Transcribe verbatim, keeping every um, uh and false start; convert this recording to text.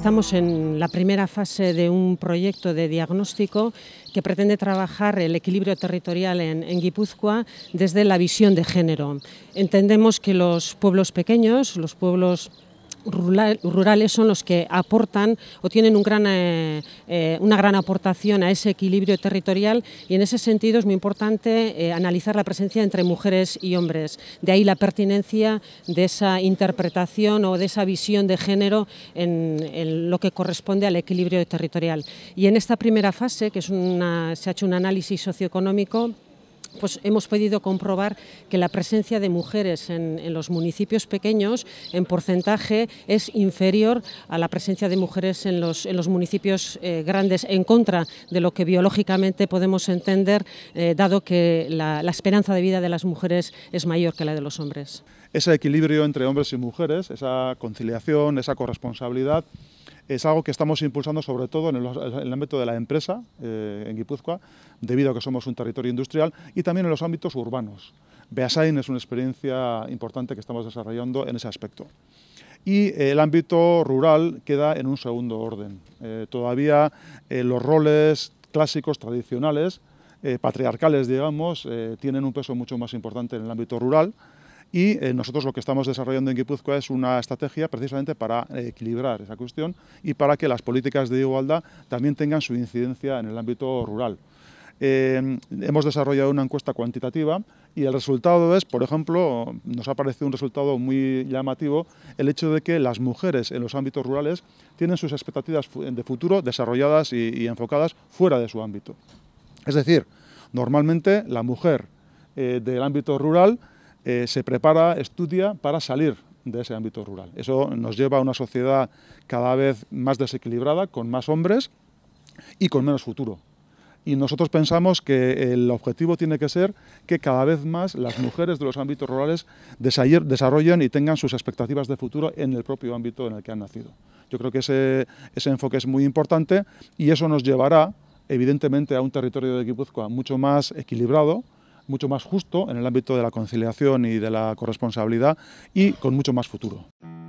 Estamos en la primera fase de un proyecto de diagnóstico que pretende trabajar el equilibrio territorial en, en Guipúzcoa desde la visión de género. Entendemos que los pueblos pequeños, los pueblos rurales son los que aportan o tienen un gran, eh, eh, una gran aportación a ese equilibrio territorial, y en ese sentido es muy importante eh, analizar la presencia entre mujeres y hombres. De ahí la pertinencia de esa interpretación o de esa visión de género en, en lo que corresponde al equilibrio territorial. Y en esta primera fase, que es una, se ha hecho un análisis socioeconómico, pues hemos podido comprobar que la presencia de mujeres en, en los municipios pequeños en porcentaje es inferior a la presencia de mujeres en los, en los municipios eh, grandes, en contra de lo que biológicamente podemos entender, eh, dado que la, la esperanza de vida de las mujeres es mayor que la de los hombres. Ese equilibrio entre hombres y mujeres, esa conciliación, esa corresponsabilidad, es algo que estamos impulsando sobre todo en el, en el ámbito de la empresa eh, en Guipúzcoa, debido a que somos un territorio industrial, y también en los ámbitos urbanos. Beasain es una experiencia importante que estamos desarrollando en ese aspecto. Y eh, el ámbito rural queda en un segundo orden. Eh, todavía eh, los roles clásicos, tradicionales, eh, patriarcales, digamos, eh, tienen un peso mucho más importante en el ámbito rural. Y eh, nosotros lo que estamos desarrollando en Guipúzcoa es una estrategia precisamente para eh, equilibrar esa cuestión y para que las políticas de igualdad también tengan su incidencia en el ámbito rural. Eh, hemos desarrollado una encuesta cuantitativa y el resultado es, por ejemplo, nos ha parecido un resultado muy llamativo el hecho de que las mujeres en los ámbitos rurales tienen sus expectativas de futuro desarrolladas y, y enfocadas fuera de su ámbito. Es decir, normalmente la mujer eh, del ámbito rural Eh, se prepara, estudia para salir de ese ámbito rural. Eso nos lleva a una sociedad cada vez más desequilibrada, con más hombres y con menos futuro. Y nosotros pensamos que el objetivo tiene que ser que cada vez más las mujeres de los ámbitos rurales desarrollen y tengan sus expectativas de futuro en el propio ámbito en el que han nacido. Yo creo que ese, ese enfoque es muy importante y eso nos llevará, evidentemente, a un territorio de Guipúzcoa mucho más equilibrado, mucho más justo en el ámbito de la conciliación y de la corresponsabilidad y con mucho más futuro.